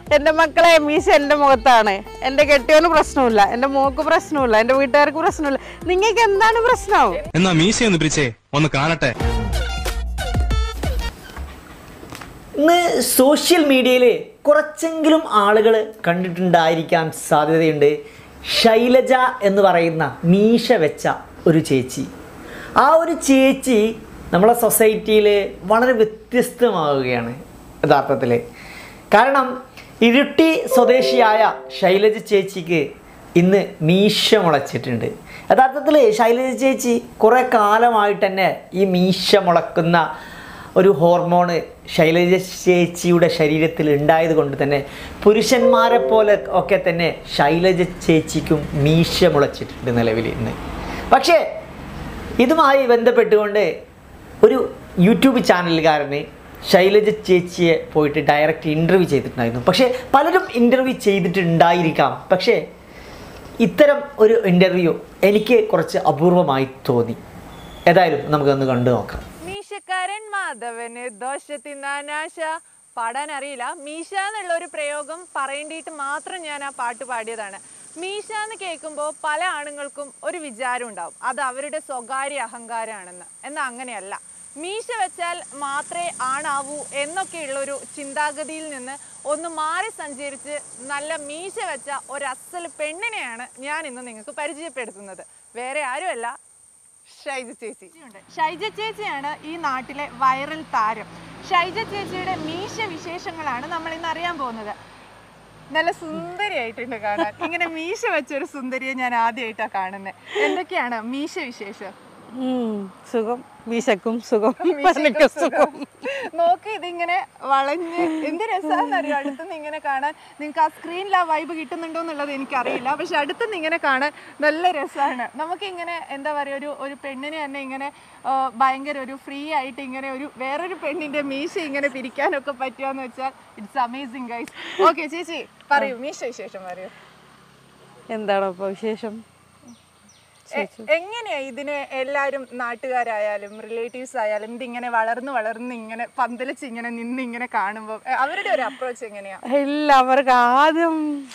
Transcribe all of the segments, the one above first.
എൻ്റെ മക്കളെ മീശ എൻ്റെ മുഖത്താണ്. എൻ്റെ കെട്ടിയവന് പ്രശ്നമില്ല, എൻ്റെ മോക്ക് പ്രശ്നമില്ല, എൻ്റെ വീട്ടുകാർക്ക് പ്രശ്നമില്ല. നിങ്ങൾക്ക് എന്താണ് പ്രശ്നം? എന്നാ മീശ ഒന്ന് പിടിച്ചേ, ഒന്ന് കാണട്ടെ. ഇന്ന് സോഷ്യൽ മീഡിയയിൽ കുറച്ചെങ്കിലും ആളുകൾ കണ്ടിട്ടുണ്ടായിരിക്കാൻ സാധ്യതയുണ്ട് ശൈലജ എന്ന് പറയുന്ന മീശ വെച്ച ഒരു ചേച്ചി. ആ ഒരു ചേച്ചി നമ്മളെ സൊസൈറ്റിയിൽ വളരെ വ്യത്യസ്തമാവുകയാണ് യഥാർത്ഥത്തിൽ. കാരണം ഇരുട്ടി സ്വദേശിയായ ശൈലജ ചേച്ചിക്ക് ഇന്ന് മീശ മുളച്ചിട്ടുണ്ട്. യഥാർത്ഥത്തിൽ ശൈലജ ചേച്ചി കുറേ കാലമായിട്ട് തന്നെ ഈ മീശ മുളക്കുന്ന ഒരു ഹോർമോണ് ശൈലജ ചേച്ചിയുടെ ശരീരത്തിൽ ഉണ്ടായത് കൊണ്ട് തന്നെ പുരുഷന്മാരെ പോലെ ഒക്കെ തന്നെ ശൈലജ ചേച്ചിക്കും മീശ മുളച്ചിട്ടുണ്ട് നിലവിൽ ഇന്ന്. പക്ഷേ ഇതുമായി ബന്ധപ്പെട്ടുകൊണ്ട് ഒരു യൂട്യൂബ് ചാനലുകാരന് ശൈലജ ചേച്ചിയെ പോയിട്ട് ഡയറക്റ്റ് ഇൻ്റർവ്യൂ ചെയ്തിട്ടുണ്ടായിരുന്നു. പക്ഷേ പലരും ഇൻ്റർവ്യൂ ചെയ്തിട്ടുണ്ടായിരിക്കാം. പക്ഷേ ഇത്തരം ഒരു ഇൻ്റർവ്യൂ എനിക്ക് കുറച്ച് അപൂർവമായി തോന്നി. ഏതായാലും നമുക്കൊന്ന് കണ്ടു നോക്കാം. മീശക്കാരൻ മാധവന് ദോശ തിന്നാനാശ പാടാൻ അറിയില്ല. മീശ എന്നുള്ള ഒരു പ്രയോഗം പറയേണ്ടിയിട്ട് മാത്രം ഞാൻ ആ പാട്ട് പാടിയതാണ്. മീശ എന്ന് കേൾക്കുമ്പോൾ പല ആണുങ്ങൾക്കും ഒരു വിചാരം ഉണ്ടാവും, അത് അവരുടെ സ്വകാര്യ അഹങ്കാരമാണെന്ന്. എന്നാൽ അങ്ങനെയല്ല. മീശ വെച്ചാൽ മാത്രമേ ആണാവൂ എന്നൊക്കെയുള്ളൊരു ചിന്താഗതിയിൽ നിന്ന് ഒന്ന് മാറി സഞ്ചരിച്ച് നല്ല മീശ വെച്ച ഒരു അസൽ പെണ്ണിനെയാണ് ഞാൻ ഇന്ന് നിങ്ങൾക്ക് പരിചയപ്പെടുത്തുന്നത്. വേറെ ആരുമല്ല, ഷൈജ ചേച്ചി. ഷൈജ ചേച്ചിയാണ് ഈ നാട്ടിലെ വൈറൽ താരം. ഷൈജ ചേച്ചിയുടെ മീശ വിശേഷങ്ങളാണ് നമ്മൾ ഇന്ന് അറിയാൻ പോകുന്നത്. നല്ല സുന്ദരിയായിട്ടുണ്ട് കാണാൻ. ഇങ്ങനെ മീശ വെച്ചൊരു സുന്ദരിയെ ഞാൻ ആദ്യമായിട്ടാണ് കാണുന്നത്. എന്തൊക്കെയാണ് മീശ വിശേഷം? സുഖം, മീശക്കും സുഖം, സുഖം. നോക്ക്, ഇതിങ്ങനെ വളഞ്ഞ് എന്ത് രസമാണെന്നറിയോ അടുത്തുനിന്ന് ഇങ്ങനെ കാണാൻ. നിങ്ങൾക്ക് ആ സ്ക്രീനിൽ ആ വൈബ് കിട്ടുന്നുണ്ടോ എന്നുള്ളത് എനിക്കറിയില്ല, പക്ഷെ അടുത്തുനിന്ന് ഇങ്ങനെ കാണാൻ നല്ല രസമാണ്. നമുക്കിങ്ങനെ എന്താ പറയുക, ഒരു പെണ്ണിനെ തന്നെ ഇങ്ങനെ ഭയങ്കര ഒരു ഫ്രീ ആയിട്ട് ഇങ്ങനെ ഒരു വേറൊരു പെണ്ണിന്റെ മീശ ഇങ്ങനെ പിരിക്കാനൊക്കെ പറ്റുകയെന്ന് വെച്ചാൽ ഇറ്റ്സ് അമേസിങ് ഗൈസ്. ഓക്കെ ചേച്ചി പറയൂ, മീശ വിശേഷം പറയൂ. എന്താണോ ഇപ്പൊ വിശേഷം? എങ്ങനെയാ ഇതിന് എല്ലാവരും നാട്ടുകാരായാലും റിലേറ്റീവ്സ് ആയാലും ഇതിങ്ങനെ വളർന്ന് ഇങ്ങനെ പന്തലിച്ച് ഇങ്ങനെ നിന്ന് ഇങ്ങനെ കാണുമ്പോൾ അവരുടെ ഒരു അപ്രോച്ച് എങ്ങനെയാ? ഇല്ല, അവർക്ക് ആദ്യം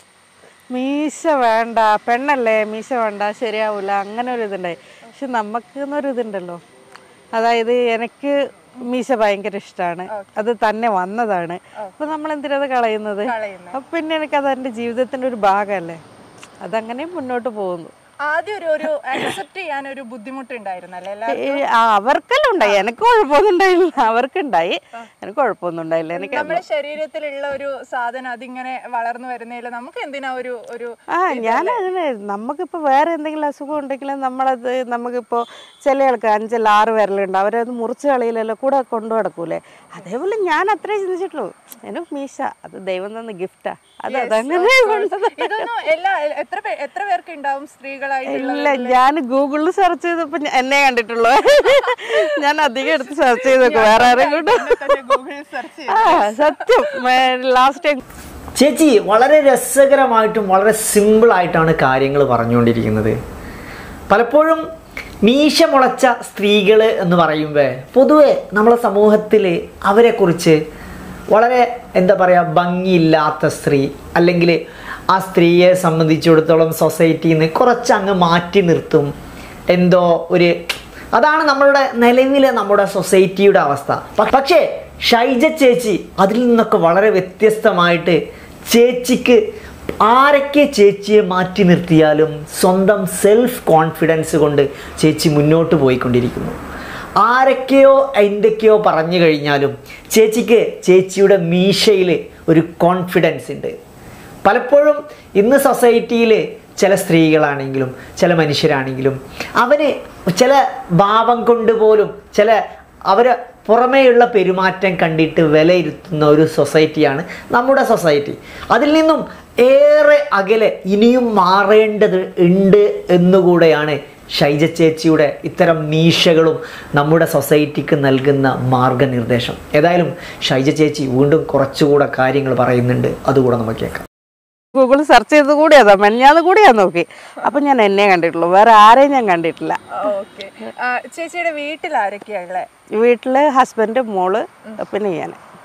മീശ വേണ്ട, പെണ്ണല്ലേ മീശ വേണ്ട, ശരിയാവൂല, അങ്ങനെ ഒരു ഇതുണ്ടായി. പക്ഷെ നമുക്കെന്നൊരു ഇതുണ്ടല്ലോ, അതായത് എനിക്ക് മീശ ഭയങ്കര ഇഷ്ടമാണ്, അത് തന്നെ വന്നതാണ്. അപ്പൊ നമ്മൾ എന്തിനത് കളയുന്നത്? അപ്പൊ പിന്നെ എനിക്കത് എൻ്റെ ജീവിതത്തിന്റെ ഒരു ഭാഗമല്ലേ, അതങ്ങനെ മുന്നോട്ട് പോകുന്നു. ആദ്യം ഒരു അക്സെപ്റ്റ് ചെയ്യാൻ ഒരു ബുദ്ധിമുട്ടുണ്ടായിരുന്നല്ലേ? അവർക്കെല്ലാം ഉണ്ടായി, എനിക്ക് കുഴപ്പമൊന്നും ഉണ്ടായില്ല. അവർക്കുണ്ടായി, എനിക്ക് കുഴപ്പമൊന്നും ഉണ്ടായില്ല. എനിക്ക് നമ്മുടെ ശരീരത്തിലുള്ള ഒരു സാധനം അതിങ്ങനെ വളർന്നു വരുന്നില്ല, നമുക്ക് എന്തിനാ ഒരു ഞാൻ അങ്ങനെ, നമുക്കിപ്പോ വേറെ എന്തെങ്കിലും അസുഖം ഉണ്ടെങ്കിലും നമ്മളത്, നമുക്കിപ്പോ ചില ആൾക്ക് 5-6 വിരലുണ്ട്, അവരത് മുറിച്ച് കളിയിലല്ലോ കൂടെ കൊണ്ടു നടക്കൂലേ. അതേപോലെ ഞാൻ അത്രേ ചിന്തിച്ചിട്ടുള്ളൂ. എനിക്ക് മീശ അത് ദൈവം തന്ന ഗിഫ്റ്റാ, അത് അതങ്ങനെ. എത്ര പേർക്ക് ഉണ്ടാവും സ്ത്രീകളായിട്ടുള്ള? ഇല്ല, ഞാൻ ഗൂഗിളിൽ സെർച്ച് ചെയ്തപ്പോ എന്നെ കണ്ടിട്ടുള്ളൂ. ഞാൻ അധികം എടുത്ത് സെർച്ച് ചെയ്തേക്കും, വേറെ ആരും കൊണ്ട്. സത്യം, ലാസ്റ്റ് ടൈം ചേച്ചി വളരെ രസകരമായിട്ടും വളരെ സിമ്പിളായിട്ടാണ് കാര്യങ്ങൾ പറഞ്ഞുകൊണ്ടിരിക്കുന്നത്. പലപ്പോഴും മീശ മുളച്ച സ്ത്രീകൾ എന്ന് പറയുമ്പോൾ പൊതുവെ നമ്മളെ സമൂഹത്തിൽ അവരെക്കുറിച്ച് വളരെ എന്താ പറയുക, ഭംഗിയില്ലാത്ത സ്ത്രീ, അല്ലെങ്കിൽ ആ സ്ത്രീയെ സംബന്ധിച്ചിടത്തോളം സൊസൈറ്റിയിൽ നിന്ന് കുറച്ചങ്ങ് മാറ്റി നിർത്തും. എന്തോ ഒരു, അതാണ് നമ്മളുടെ നിലവിലെ നമ്മുടെ സൊസൈറ്റിയുടെ അവസ്ഥ. പക്ഷേ ഷൈജ ചേച്ചി അതിൽ നിന്നൊക്കെ വളരെ വ്യത്യസ്തമായിട്ട് ചേച്ചിക്ക് ആരൊക്കെ ചേച്ചിയെ മാറ്റി നിർത്തിയാലും സ്വന്തം സെൽഫ് കോൺഫിഡൻസ് കൊണ്ട് ചേച്ചി മുന്നോട്ട് പോയിക്കൊണ്ടിരിക്കുന്നു. ആരൊക്കെയോ എന്തൊക്കെയോ പറഞ്ഞു കഴിഞ്ഞാലും ചേച്ചിക്ക് ചേച്ചിയുടെ മീശയിൽ ഒരു കോൺഫിഡൻസ് ഉണ്ട്. പലപ്പോഴും ഇന്ന് സൊസൈറ്റിയിൽ ചില സ്ത്രീകളാണെങ്കിലും ചില മനുഷ്യരാണെങ്കിലും അവന് ചില ഭാവം കൊണ്ട് പോലും ചില അവർ പുറമേയുള്ള പെരുമാറ്റം കണ്ടിട്ട് വിലയിരുത്തുന്ന ഒരു സൊസൈറ്റിയാണ് നമ്മുടെ സൊസൈറ്റി. അതിൽ നിന്നും ഏറെ അകലെ ഇനിയും മാറേണ്ടത് ഉണ്ട് എന്നുകൂടെയാണ് ഷൈജ ചേച്ചിയുടെ ഇത്തരം മീശകളും നമ്മുടെ സൊസൈറ്റിക്ക് നൽകുന്ന മാർഗനിർദ്ദേശം. ഏതായാലും ഷൈജ ചേച്ചി വീണ്ടും കുറച്ചുകൂടെ കാര്യങ്ങൾ പറയുന്നുണ്ട്, അതുകൂടെ നമുക്ക് കേൾക്കാം. ഗൂഗിൾ സെർച്ച് ചെയ്ത് കൂടി അതാ മെഞ്ഞാന്ന് കൂടി ഞാൻ നോക്കി. അപ്പൊ ഞാൻ എന്നെ കണ്ടിട്ടുള്ളൂ, വേറെ ആരെയും ഞാൻ കണ്ടിട്ടില്ല. ചേച്ചിയുടെ വീട്ടിൽ ആരൊക്കെയാ ഉള്ളത്? വീട്ടില് ഹസ്ബൻഡ്, മോള്, പിന്നെ ഞാൻ.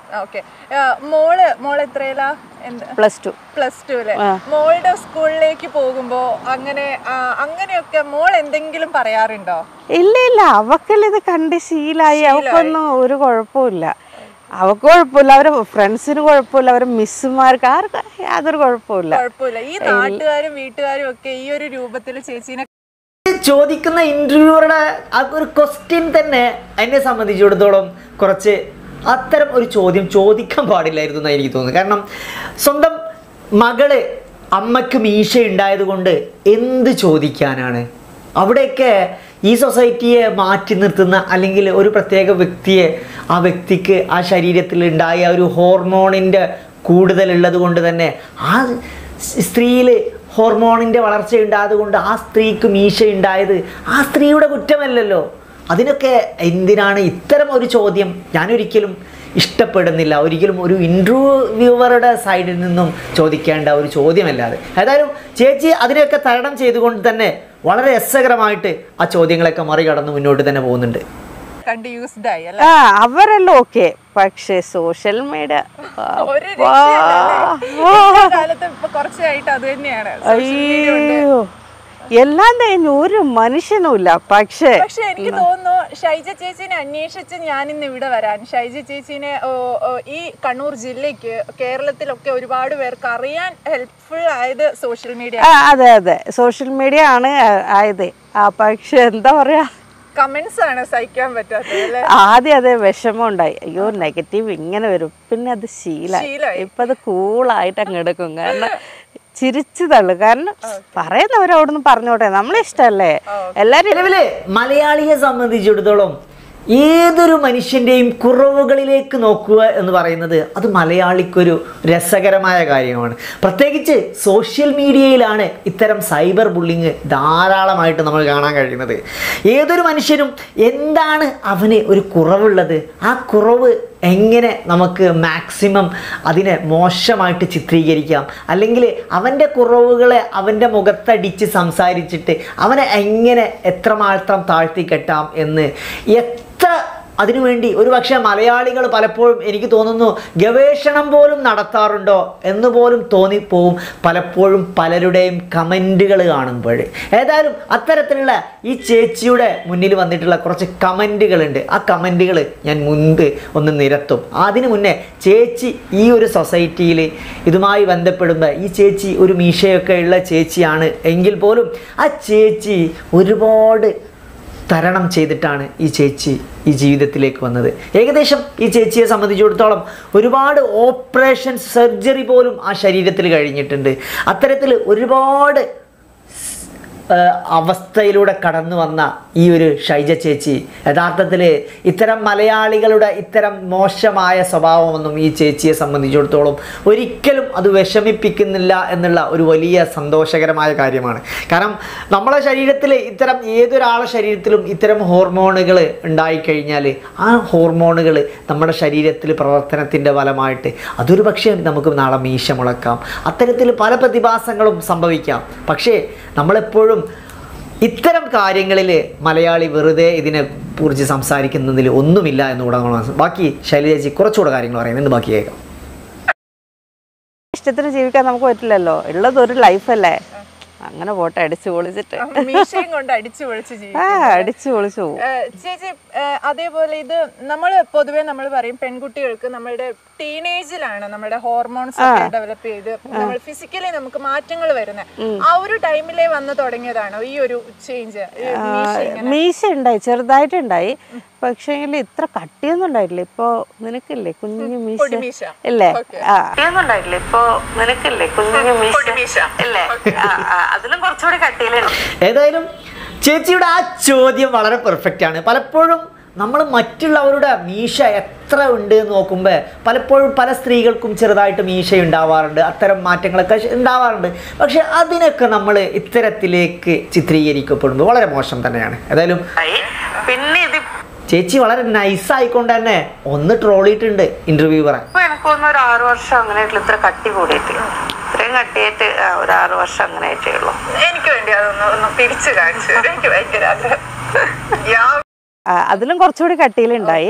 ഓക്കെ. മോള് എത്രയിലാ? +2. +2 അല്ലേ? മോളുടെ സ്കൂളിലേക്ക് പോകുമ്പോ അങ്ങനെയൊക്കെ മോൾ എന്തെങ്കിലും പറയാറുണ്ടോ? ഇല്ല അവക്കെല്ലാം ഇത് കണ്ട് ശീലായി. അവക്കൊന്നും ഒരു കുഴപ്പമില്ല. അവക്ക് കുഴപ്പമില്ല, അവരെ ഫ്രണ്ട്സിന് കുഴപ്പമില്ല, അവരെ മിസ്സുമാർക്ക് ആർക്കും യാതൊരു കുഴപ്പമില്ല. ഈ നാട്ടുകാരും വീട്ടുകാരും ഒക്കെ ഈ ഒരു രൂപത്തിൽ ചേച്ചീനെ ചോദിക്കുന്ന ഇന്റർവ്യൂവറുടെ ആ ഒരു ക്വസ്റ്റ്യൻ തന്നെ എന്നെ സംബന്ധിച്ചിടത്തോളം കുറച്ച് അത്തരം ഒരു ചോദ്യം ചോദിക്കാൻ പാടില്ലായിരുന്നു എന്നാണ് എനിക്ക് തോന്നുന്നത്. കാരണം സ്വന്തം മകള് അമ്മയ്ക്ക് മീശ ഉണ്ടായത് കൊണ്ട് എന്ത് ചോദിക്കാനാണ്? അവിടെയൊക്കെ ഈ സൊസൈറ്റിയെ മാറ്റി നിർത്തുന്ന അല്ലെങ്കിൽ ഒരു പ്രത്യേക വ്യക്തിയെ, ആ വ്യക്തിക്ക് ആ ശരീരത്തിൽ ഉണ്ടായ ഒരു ഹോർമോണിൻ്റെ കൂടുതലുള്ളത് കൊണ്ട് തന്നെ ആ സ്ത്രീയിൽ ഹോർമോണിൻ്റെ വളർച്ച ഉണ്ടായത് കൊണ്ട് ആ സ്ത്രീക്ക് മീശ ഉണ്ടായത് ആ സ്ത്രീയുടെ കുറ്റമല്ലല്ലോ. അതിനൊക്കെ എന്തിനാണ് ഇത്തരം ഒരു ചോദ്യം? ഞാനൊരിക്കലും ഇഷ്ടപ്പെടുന്നില്ല, ഒരിക്കലും ഒരു ഇൻ്റർവ്യൂവറുടെ സൈഡിൽ നിന്നും ചോദിക്കേണ്ട ഒരു ചോദ്യമല്ലാതെ. ഏതായാലും ചേച്ചി അതിനെയൊക്കെ തരണം ചെയ്തുകൊണ്ട് തന്നെ വളരെ രസകരമായിട്ട് ആ ചോദ്യങ്ങളൊക്കെ മറികടന്ന് മുന്നോട്ട് തന്നെ പോകുന്നുണ്ട്. അവരെല്ലാം ഓക്കെ. പക്ഷേ സോഷ്യൽ മീഡിയ അയ്യോ എല്ലാം കഴിഞ്ഞു, ഒരു മനുഷ്യനുമില്ല. പക്ഷേ എനിക്ക് തോന്നുന്നു ഷൈജ ചേച്ചിനെ അന്വേഷിച്ച് ഞാനിന്ന് ഇവിടെ വരാൻ, ഷൈജ ചേച്ചിനെ ഈ കണ്ണൂർ ജില്ലയ്ക്ക് കേരളത്തിലൊക്കെ ഒരുപാട് പേർക്ക് അറിയാൻ ഹെൽപ്ഫുൾ ആയത് സോഷ്യൽ മീഡിയ. അതെ സോഷ്യൽ മീഡിയ ആണ് ആയത്. പക്ഷെ എന്താ പറയാ, കമന്റ്സ് ആണ് സഹിക്കാൻ പറ്റാത്തത്. ആദ്യം അതേ വിഷമം ഉണ്ടായി, അയ്യോ നെഗറ്റീവ് ഇങ്ങനെ വരും. പിന്നെ അത് ശീലമായി. ഇപ്പൊ അത് കൂളായിട്ട് അങ്ങ് എടുക്കും. കാരണം ചിരിച്ചു തള്ളു. കാരണം പറയുന്നവരവിടുന്ന് പറഞ്ഞോട്ടെ, നമ്മളെ ഇഷ്ടല്ലേ എല്ലാരും. നിലവില് മലയാളിയെ സംബന്ധിച്ചിടത്തോളം ഏതൊരു മനുഷ്യൻ്റെയും കുറവുകളിലേക്ക് നോക്കുക എന്ന് പറയുന്നത് അത് മലയാളിക്കൊരു രസകരമായ കാര്യമാണ്. പ്രത്യേകിച്ച് സോഷ്യൽ മീഡിയയിലാണ് ഇത്തരം സൈബർ ബുള്ളിങ് ധാരാളമായിട്ട് നമ്മൾ കാണാൻ കഴിയുന്നത്. ഏതൊരു മനുഷ്യനും എന്താണ് അവന് ഒരു കുറവുള്ളത്, ആ കുറവ് എങ്ങനെ നമുക്ക് മാക്സിമം അതിനെ മോശമായിട്ട് ചിത്രീകരിക്കാം, അല്ലെങ്കിൽ അവൻ്റെ കുറവുകളെ അവൻ്റെ മുഖത്തടിച്ച് സംസാരിച്ചിട്ട് അവനെ എങ്ങനെ എത്രമാത്രം താഴ്ത്തിക്കെട്ടാം എന്ന് അതിനുവേണ്ടി ഒരുപക്ഷെ മലയാളികൾ പലപ്പോഴും എനിക്ക് തോന്നുന്നു ഗവേഷണം പോലും നടത്താറുണ്ടോ എന്ന് പോലും തോന്നിപ്പോവും പലപ്പോഴും പലരുടെയും കമൻറ്റുകൾ കാണുമ്പോൾ. ഏതായാലും അത്തരത്തിലുള്ള ഈ ചേച്ചിയുടെ മുന്നിൽ വന്നിട്ടുള്ള കുറച്ച് കമൻറ്റുകളുണ്ട്. ആ കമൻറ്റുകൾ ഞാൻ മുൻപ് ഒന്ന് നിരത്തും. അതിനു മുന്നേ ചേച്ചി ഈ ഒരു സൊസൈറ്റിയിൽ ഇതുമായി ബന്ധപ്പെടുമ്പോൾ ഈ ചേച്ചി ഒരു മീശയൊക്കെ ഉള്ള ചേച്ചിയാണ് എങ്കിൽ പോലും ആ ചേച്ചി ഒരുപാട് തരണം ചെയ്തിട്ടാണ് ഈ ചേച്ചി ഈ ജീവിതത്തിലേക്ക് വന്നത്. ഏകദേശം ഈ ചേച്ചിയെ സംബന്ധിച്ചിടത്തോളം ഒരുപാട് ഓപ്പറേഷൻ സർജറി പോലും ആ ശരീരത്തിൽ കഴിഞ്ഞിട്ടുണ്ട്. അത്തരത്തിൽ ഒരുപാട് അവസ്ഥയിലൂടെ കടന്നു വന്ന ഈ ഒരു ഷൈജ ചേച്ചി യഥാർത്ഥത്തിൽ ഇത്തരം മലയാളികളുടെ ഇത്തരം മോശമായ സ്വഭാവമൊന്നും ഈ ചേച്ചിയെ സംബന്ധിച്ചിടത്തോളം ഒരിക്കലും അത് വിഷമിപ്പിക്കുന്നില്ല എന്നുള്ള ഒരു വലിയ സന്തോഷകരമായ കാര്യമാണ്. കാരണം നമ്മളെ ശരീരത്തിൽ ഇത്തരം ഏതൊരാളുടെ ശരീരത്തിലും ഇത്തരം ഹോർമോണുകൾ ഉണ്ടായിക്കഴിഞ്ഞാൽ ആ ഹോർമോണുകൾ നമ്മുടെ ശരീരത്തിൽ പ്രവർത്തനത്തിൻ്റെ ഫലമായിട്ട് അതൊരു പക്ഷേ നമുക്ക് നാളെ മീശ മുളക്കാം, അത്തരത്തിൽ പല പ്രതിഭാസങ്ങളും സംഭവിക്കാം. പക്ഷേ നമ്മളെപ്പോഴും ഇത്തരം കാര്യങ്ങളിൽ മലയാളി വെറുതെ ഇതിനെ കുറിച്ച് സംസാരിക്കുന്നതിൽ ഒന്നുമില്ല എന്നുകൂടെ നമ്മൾ മനസ്സിലാക്കും. ബാക്കി ശൈലജി കുറച്ചുകൂടെ കാര്യങ്ങൾ പറയുന്നുണ്ട്, ബാക്കി കേൾക്കാം. ഇഷ്ടത്തിന് ജീവിക്കാൻ നമുക്ക് പറ്റില്ലല്ലോ, ഉള്ളത് ഒരു ലൈഫല്ലേ, അങ്ങനെ പോട്ടെ അടിച്ചു പൊളിച്ചിട്ട് അടിച്ചു പൊളിച്ചു പോകും. ചേച്ചി അതേപോലെ ഇത് പൊതുവെ നമ്മൾ പറയും പെൺകുട്ടികൾക്ക് നമ്മളുടെ ടീനേജിലാണ് നമ്മുടെ ഹോർമോൺസ് ഡെവലപ്പ് ചെയ്ത് നമ്മൾ ഫിസിക്കലി നമുക്ക് മാറ്റങ്ങൾ വരുന്നത്. ആ ഒരു ടൈമിലേ വന്ന് തുടങ്ങിയതാണോ ഈ ഒരു ചേഞ്ച്? മീശ ഉണ്ടായി, ചെറുതായിട്ടുണ്ടായി. പക്ഷേ ഇത്ര കട്ടിയൊന്നും ഉണ്ടായിട്ടില്ല. ഇപ്പൊ നിനക്കില്ലേ കുഞ്ഞു മീശ ഇല്ലേ? കട്ടിയൊന്നുണ്ടായിട്ടില്ല. ഇപ്പൊ നിനക്കില്ലേ കുഞ്ഞു മീശ ഇല്ലേ? അതിലും കുറച്ചുകൂടി കട്ടിയിലുണ്ട്. ഏതായാലും ചേച്ചിയുടെ ആ ചോദ്യം വളരെ പെർഫെക്റ്റ് ആണ്. പലപ്പോഴും നമ്മൾ മറ്റുള്ളവരുടെ മീശ എത്ര ഉണ്ട് എന്ന് നോക്കുമ്പോൾ പലപ്പോഴും പല സ്ത്രീകൾക്കും ചെറുതായിട്ട് മീശ ഉണ്ടാവാറുണ്ട്, അത്തരം മാറ്റങ്ങളൊക്കെ ഉണ്ടാവാറുണ്ട്. പക്ഷെ അതിനൊക്കെ നമ്മൾ ഇത്തരത്തിലേക്ക് ചിത്രീകരിക്കപ്പെടുമ്പോൾ വളരെ മോശം തന്നെയാണ്. ഏതായാലും പിന്നെ ഇത് ചേച്ചി വളരെ നൈസായിക്കൊണ്ട് തന്നെ ഒന്ന് ട്രോളിയിട്ടുണ്ട് ഇന്റർവ്യൂവറെ. എനിക്കൊന്നും ഒരു 6 വർഷം അങ്ങനെ ഇത്ര കട്ടി കൂടിയിട്ട് ഇത്രയും കട്ടിയായിട്ട് ഒരു 6 വർഷം അങ്ങനെ ആയിട്ടേ ഉള്ളൂ. എനിക്ക് വേണ്ടി അതൊന്ന് തിരിച്ചു കാണിച്ചു. എനിക്ക് ഭയങ്കര അതിലും കുറച്ചുകൂടി കട്ടിയിലുണ്ടായി.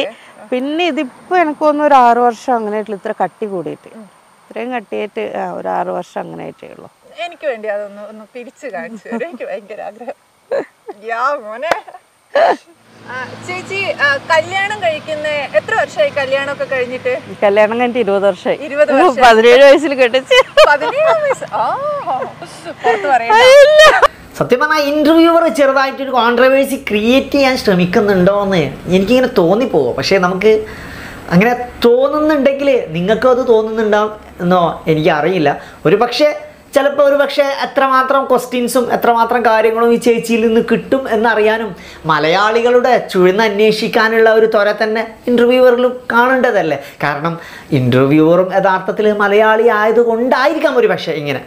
പിന്നെ ഇതിപ്പോൾ എനിക്ക് തോന്നുന്നു ഒരു 6 വർഷം അങ്ങനെ ആയിട്ടുള്ളൂ, ഇത്ര കട്ടി കൂടിയിട്ട്. ഇത്രയും കട്ടിയായിട്ട് ഒരു 6 വർഷം അങ്ങനെ ആയിട്ടേ ഉള്ളൂ. എനിക്ക് വേണ്ടി ഒന്ന് പിരിച്ചു കാണിച്ചു തരും, എനിക്ക് ഭയങ്കര ആഗ്രഹം. യാ മോനെ. ചേച്ചി കല്യാണം കഴിക്കുന്ന എത്ര വർഷമായി? കല്യാണമൊക്കെ കഴിഞ്ഞിട്ട്? കല്യാണം കഴിഞ്ഞിട്ട് 20 വർഷമായി. 20 വർഷം. 17 വയസ്സിൽ കെട്ടിച്ച്. 17 വയസ്സ്. പുറത്ത് പറയാ. സത്യം പറഞ്ഞാൽ ഇൻ്റർവ്യൂവർ ചെറുതായിട്ടൊരു കോൺട്രവേഴ്സി ക്രിയേറ്റ് ചെയ്യാൻ ശ്രമിക്കുന്നുണ്ടോ എന്ന് എനിക്കിങ്ങനെ തോന്നിപ്പോകും. പക്ഷേ നമുക്ക് അങ്ങനെ തോന്നുന്നുണ്ടെങ്കിൽ നിങ്ങൾക്കും അത് തോന്നുന്നുണ്ടാവും എന്നോ എനിക്കറിയില്ല. ചിലപ്പോൾ ഒരു പക്ഷേ എത്രമാത്രം ക്വസ്റ്റ്യൻസും എത്രമാത്രം കാര്യങ്ങളും ഈ ചേച്ചിയിൽ നിന്ന് കിട്ടും എന്നറിയാനും മലയാളികളുടെ ചുഴ്ന്ന് അന്വേഷിക്കാനുള്ള ഒരു ത്വര തന്നെ ഇൻ്റർവ്യൂവറിലും കാണേണ്ടതല്ലേ. കാരണം ഇൻ്റർവ്യൂവറും യഥാർത്ഥത്തിൽ മലയാളി ആയതുകൊണ്ടായിരിക്കാം ഒരു പക്ഷേ ഇങ്ങനെ.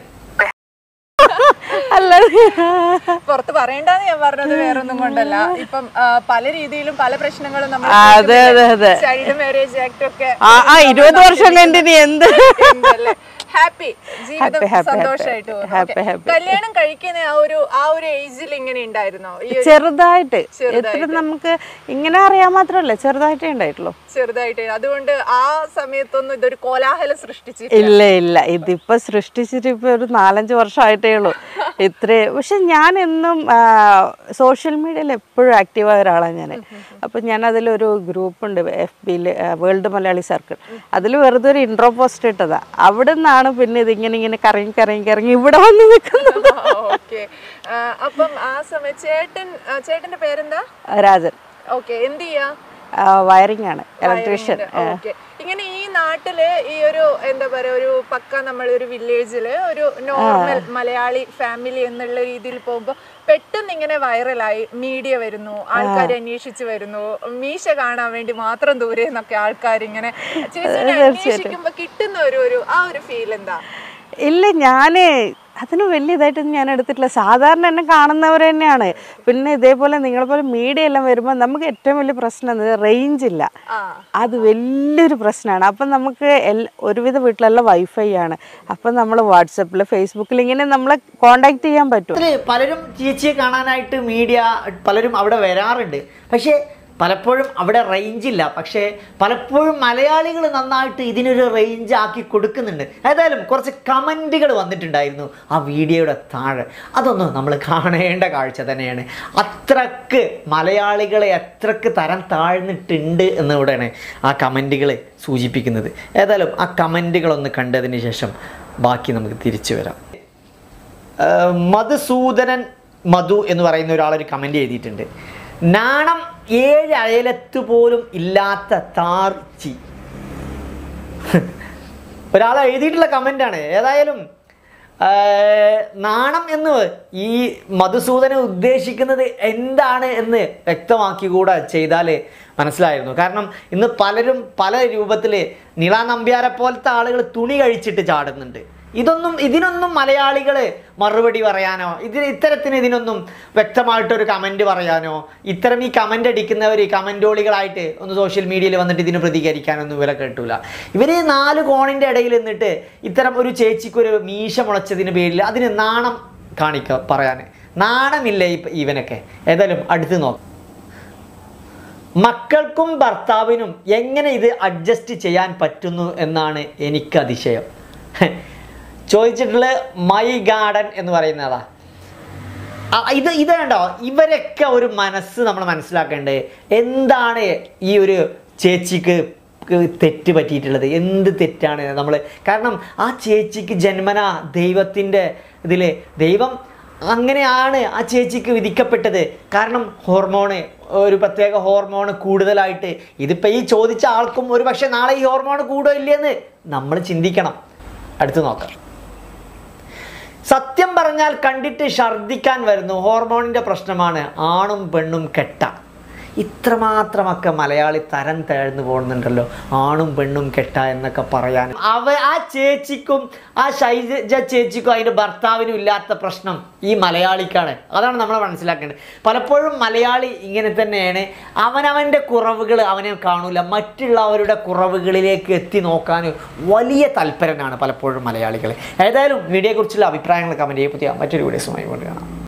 പുറത്ത് പറയണ്ടെന്ന് ഞാൻ പറഞ്ഞത് വേറൊന്നും കൊണ്ടല്ല. ഇപ്പം പല രീതിയിലും പല പ്രശ്നങ്ങളും നമ്മൾ ചൈൽഡ് മാരേജ് ആക്ട് ഒക്കെ 20 വർഷം കഴിഞ്ഞിട്ട് എന്ത് ഹാപ്പി ജീവിതം സന്തോഷമായിട്ട് പോകുന്നു. കല്യാണം കഴിക്കുന്ന ആ ഒരു ഏജിൽ ഇങ്ങനെ ഉണ്ടായിരുന്നോ? ചെറുതായിട്ട് എത്ര നമുക്ക് ഇങ്ങനെ അറിയാൻ മാത്രമല്ല, ചെറുതായിട്ടേ ഉണ്ടായിട്ടുള്ളൂ. ചെറുതായിട്ട്. അതുകൊണ്ട് ആ സമയത്തൊന്നും ഇതൊരു കോലാഹലം സൃഷ്ടിച്ചിട്ടില്ല. ഇല്ല ഇതിപ്പോ സൃഷ്ടിച്ചിട്ട് ഇപ്പൊ ഒരു 4-5 വർഷമായിട്ടേ ഉള്ളൂ ഇത്രേ. പക്ഷെ ഞാൻ എന്നും സോഷ്യൽ മീഡിയയിൽ എപ്പോഴും ആക്റ്റീവായ ഒരാളാണ് ഞാൻ. അപ്പൊ ഞാൻ അതിലൊരു ഗ്രൂപ്പുണ്ട് FB-യിൽ, വേൾഡ് മലയാളി സർക്കിൾ. അതിൽ വെറുതെ ഒരു ഇൻട്രോ പോസ്റ്റ് ഇട്ടതാ. അവിടെ നിന്നാണ് പിന്നെ ഇതിങ്ങനെ കറങ്ങി ഇവിടെ വന്ന് നിൽക്കുന്നത്. അപ്പം ആ സമയം ചേട്ടന്റെ പേരെന്താ? രാജൻ. ഓക്കെ. എന്ത് ചെയ്യാ? വയറിംഗ് ആണ്, ഇലക്ട്രീഷ്യൻ. ഇങ്ങനെ ഈ നാട്ടില് ഈ ഒരു എന്താ പറയാ ഒരു പക്ക നമ്മളൊരു വില്ലേജില് ഒരു നോർമൽ മലയാളി ഫാമിലി എന്നുള്ള രീതിയിൽ പോകുമ്പോ പെട്ടെന്ന് ഇങ്ങനെ വൈറലായി മീഡിയ വരുന്നു, ആൾക്കാർ അന്വേഷിച്ചു വരുന്നു, മീശ കാണാൻ വേണ്ടി മാത്രം ദൂരെ നിന്നൊക്കെ ആൾക്കാർ ഇങ്ങനെ ചേച്ചിനെ അന്വേഷിക്കുമ്പോ കിട്ടുന്ന ആ ഒരു ഫീൽ എന്താ? ഇല്ല, ഞാന് അതിന് വലിയ ഇതായിട്ടൊന്നും ഞാൻ എടുത്തിട്ടില്ല. സാധാരണ എന്നെ കാണുന്നവർ തന്നെയാണ്. പിന്നെ ഇതേപോലെ നിങ്ങളെപ്പോലെ മീഡിയ എല്ലാം വരുമ്പോൾ നമുക്ക് ഏറ്റവും വലിയ പ്രശ്നം റേഞ്ച് ഇല്ല. അത് വലിയൊരു പ്രശ്നമാണ്. അപ്പം നമുക്ക് ഒരുവിധ വീട്ടിലെല്ലാം വൈഫൈ ആണ്. അപ്പം നമ്മൾ വാട്സപ്പിൽ ഫേസ്ബുക്കിൽ ഇങ്ങനെ നമ്മളെ കോണ്ടാക്ട് ചെയ്യാൻ പറ്റും. പലരും ചേച്ചിയെ കാണാനായിട്ട് മീഡിയ പലരും അവിടെ വരാറുണ്ട്. പക്ഷേ പലപ്പോഴും അവിടെ റേഞ്ചില്ല. പക്ഷേ പലപ്പോഴും മലയാളികൾ നന്നായിട്ട് ഇതിനൊരു റേഞ്ച് ആക്കി കൊടുക്കുന്നുണ്ട്. ഏതായാലും കുറച്ച് കമൻറ്റുകൾ വന്നിട്ടുണ്ടായിരുന്നു ആ വീഡിയോയുടെ താഴെ. അതൊന്നും നമ്മൾ കാണേണ്ട കാഴ്ച തന്നെയാണ്. അത്രക്ക് മലയാളികളെ എത്രക്ക് തരം താഴ്ന്നിട്ടുണ്ട് എന്നിവിടെയാണ് ആ കമൻറ്റുകൾ സൂചിപ്പിക്കുന്നത്. ഏതായാലും ആ കമൻറ്റുകളൊന്ന് കണ്ടതിന് ശേഷം ബാക്കി നമുക്ക് തിരിച്ചു വരാം. മധുസൂദനൻ മധു എന്ന് പറയുന്ന ഒരാളൊരു കമൻറ്റ് എഴുതിയിട്ടുണ്ട്. നാണം 7 അയലത്ത് പോലും ഇല്ലാത്ത താർച്ചി. ഒരാൾ എഴുതിയിട്ടുള്ള കമൻ്റാണ്. ഏതായാലും നാണം എന്ന് ഈ മധുസൂദനൻ ഉദ്ദേശിക്കുന്നത് എന്താണ് എന്ന് വ്യക്തമാക്കി കൂടെ ചെയ്താൽ മനസ്സിലായിരുന്നു. കാരണം ഇന്ന് പലരും പല രൂപത്തിൽ നിള നമ്പ്യാരെ പോലത്തെ ആളുകൾ തുണി കഴിച്ചിട്ട് ചാടുന്നുണ്ട്. ഇതിനൊന്നും മലയാളികൾ മറുപടി പറയാനോ ഇതിനൊന്നും വ്യക്തമായിട്ടൊരു കമൻറ്റ് പറയാനോ ഇത്തരം ഈ കമൻ്റ് അടിക്കുന്നവർ കമൻറ്റോളികളായിട്ട് ഒന്ന് സോഷ്യൽ മീഡിയയിൽ വന്നിട്ട് ഇതിന് പ്രതികരിക്കാനൊന്നും ഇവരെ കേട്ടില്ല. ഇവർ 4 കോണിൻ്റെ ഇടയിൽ നിന്നിട്ട് ഇത്തരം ഒരു ചേച്ചിക്കൊരു മീശ മുളച്ചതിന് പേരിൽ അതിന് നാണം പറയാൻ നാണമില്ല ഇവനൊക്കെ. ഏതായാലും അടുത്ത് നോക്കാം. മക്കൾക്കും ഭർത്താവിനും എങ്ങനെ ഇത് അഡ്ജസ്റ്റ് ചെയ്യാൻ പറ്റുന്നു എന്നാണ് എനിക്ക് അതിശയം. ചോദിച്ചിട്ടുള്ള മൈ ഗാർഡൻ എന്ന് പറയുന്നതാ. ഇത് കണ്ടോ, ഇവരൊക്കെ ഒരു മനസ്സ് നമ്മൾ മനസ്സിലാക്കേണ്ടത്. എന്താണ് ഈ ഒരു ചേച്ചിക്ക് തെറ്റ് പറ്റിയിട്ടുള്ളത്? എന്ത് തെറ്റാണ് നമ്മൾ? കാരണം ആ ചേച്ചിക്ക് ജന്മനാ ദൈവത്തിൻ്റെ ഇതിൽ ദൈവം അങ്ങനെയാണ് ആ ചേച്ചിക്ക് വിധിക്കപ്പെട്ടത്. കാരണം ഒരു പ്രത്യേക ഹോർമോണ് കൂടുതലായിട്ട് ഇതിപ്പോൾ ഈ ചോദിച്ച ആൾക്കും ഒരു പക്ഷേ നാളെ ഈ ഹോർമോൺ കൂടുമോ ഇല്ലയെന്ന് നമ്മൾ ചിന്തിക്കണം. അടുത്ത് നോക്കാം. സത്യം പറഞ്ഞാൽ കണ്ടിട്ട് ഛർദ്ദിക്കാൻ വരുന്നു. ഹോർമോണിൻ്റെ പ്രശ്നമാണ്. ആണും പെണ്ണും കെട്ട. ഇത്രമാത്രമൊക്കെ മലയാളി തരം താഴ്ന്നു പോകുന്നുണ്ടല്ലോ. ആണും പെണ്ണും കെട്ട എന്നൊക്കെ പറയാൻ. ആ ചേച്ചിക്കും ആ ഷൈജ ചേച്ചിക്കും അതിൻ്റെ ഭർത്താവിനും ഇല്ലാത്ത പ്രശ്നം ഈ മലയാളിക്കാണ്. അതാണ് നമ്മൾ മനസ്സിലാക്കേണ്ടത്. പലപ്പോഴും മലയാളി ഇങ്ങനെ തന്നെയാണ്. അവനവൻ്റെ കുറവുകൾ അവനെ കാണൂല, മറ്റുള്ളവരുടെ കുറവുകളിലേക്ക് എത്തി നോക്കാൻ വലിയ താല്പര്യനാണ് പലപ്പോഴും മലയാളികൾ. ഏതായാലും വീഡിയോയെക്കുറിച്ചുള്ള അഭിപ്രായങ്ങൾ കമൻറ്റ് ചെയ്യുക. മറ്റൊരു വീഡിയോസുമായി കൊണ്ട് കാണാം.